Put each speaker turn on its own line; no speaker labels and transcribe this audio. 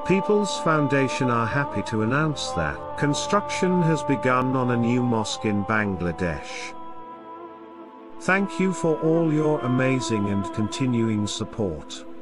People's Foundation are happy to announce that construction has begun on a new mosque in Bangladesh. Thank you for all your amazing and continuing support.